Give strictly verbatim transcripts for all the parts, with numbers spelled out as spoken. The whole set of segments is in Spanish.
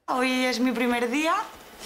Hoy es mi primer día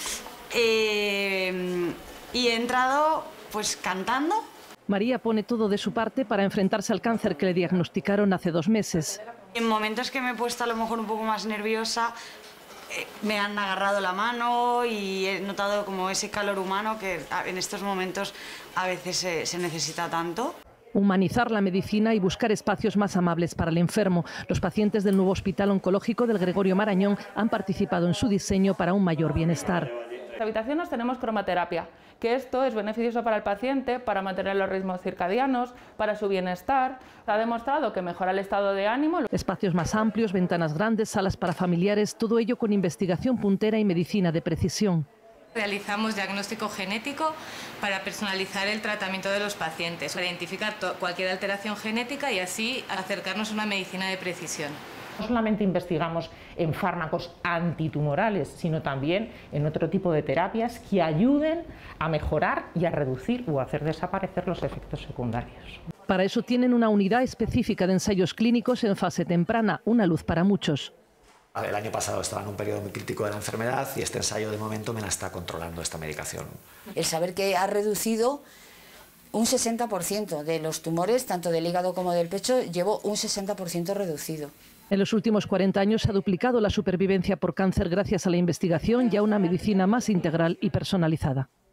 eh, y he entrado pues cantando. María pone todo de su parte para enfrentarse al cáncer que le diagnosticaron hace dos meses. En momentos que me he puesto a lo mejor un poco más nerviosa, eh, me han agarrado la mano y he notado como ese calor humano que en estos momentos a veces se, se necesita tanto. Humanizar la medicina y buscar espacios más amables para el enfermo. Los pacientes del nuevo Hospital Oncológico del Gregorio Marañón han participado en su diseño para un mayor bienestar. En las habitaciones tenemos cromoterapia, que esto es beneficioso para el paciente, para mantener los ritmos circadianos, para su bienestar. Se ha demostrado que mejora el estado de ánimo. Espacios más amplios, ventanas grandes, salas para familiares, todo ello con investigación puntera y medicina de precisión. Realizamos diagnóstico genético para personalizar el tratamiento de los pacientes, para identificar cualquier alteración genética y así acercarnos a una medicina de precisión. No solamente investigamos en fármacos antitumorales, sino también en otro tipo de terapias que ayuden a mejorar y a reducir o a hacer desaparecer los efectos secundarios. Para eso tienen una unidad específica de ensayos clínicos en fase temprana, una luz para muchos. El año pasado estaba en un periodo muy crítico de la enfermedad y este ensayo de momento me la está controlando esta medicación. El saber que ha reducido un sesenta por ciento de los tumores, tanto del hígado como del pecho, llevo un sesenta por ciento reducido. En los últimos cuarenta años se ha duplicado la supervivencia por cáncer gracias a la investigación y a una medicina más integral y personalizada.